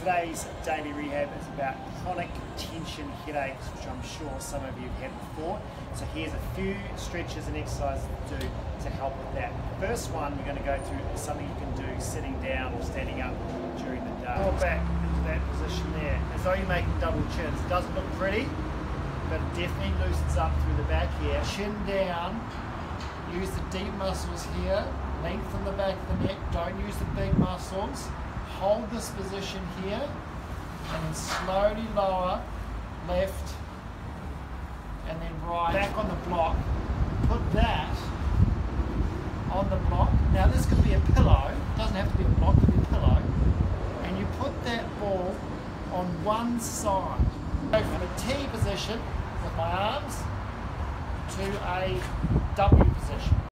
Today's daily rehab is about chronic tension headaches, which I'm sure some of you have had before. So here's a few stretches and exercises to do to help with that. The first one we're going to go through is something you can do sitting down or standing up during the day. Pull back into that position there, as though you're making double chins. It doesn't look pretty, but it definitely loosens up through the back here. Chin down, use the deep muscles here, lengthen the back of the neck, don't use the big muscles. Hold this position here and then slowly lower, left and then right. Back on the block, put that on the block. Now this could be a pillow, it doesn't have to be a block, it could be a pillow. And you put that ball on one side. Go from a T position with my arms to a W position.